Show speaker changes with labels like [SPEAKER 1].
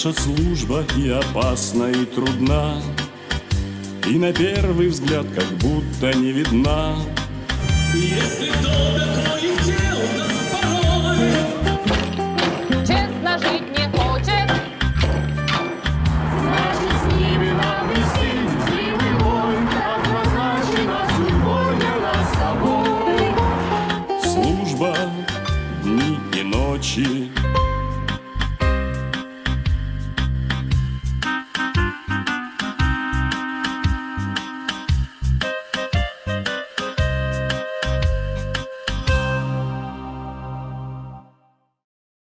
[SPEAKER 1] Наша служба и опасна, и трудна, и на первый взгляд как будто не видна.
[SPEAKER 2] Если кто такой дел нас порой
[SPEAKER 3] честно жить не хочет,
[SPEAKER 2] значит, с ними нам вести зримый бой, как назначено судьбой для нас с тобой.
[SPEAKER 1] Служба дни и ночи,